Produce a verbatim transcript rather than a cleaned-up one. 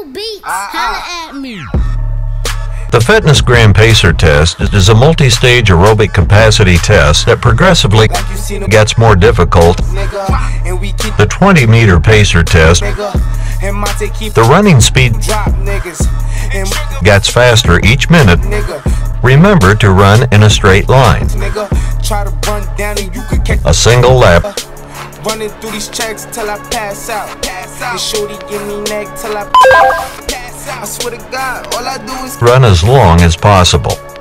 beats, holla at me. The Fitness Gram Pacer test is a multi-stage aerobic capacity test that progressively gets more difficult. The twenty meter pacer test, the running speed gets faster each minute. Remember to run in a straight line. A single lap. Running through these checks till I pass out. And shorty give me neck till I pass out. I swear to God, all I do is Run as long as possible.